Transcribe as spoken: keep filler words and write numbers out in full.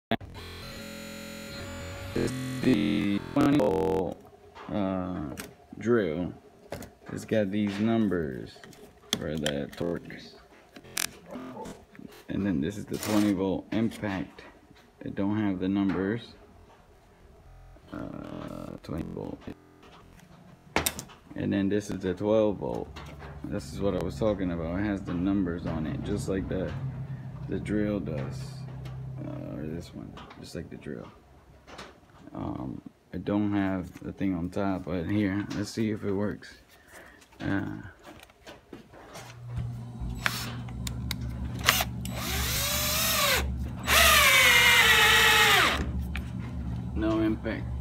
This is the twenty volt uh, drill. It's got these numbers for the torque. And then this is the twenty volt impact. It don't have the numbers. Uh, twenty volt. And then this is the twelve volt. This is what I was talking about. It has the numbers on it, just like the the drill does, uh, or this one, just like the drill. Um, I don't have the thing on top, but here, let's see if it works. Uh, no impact.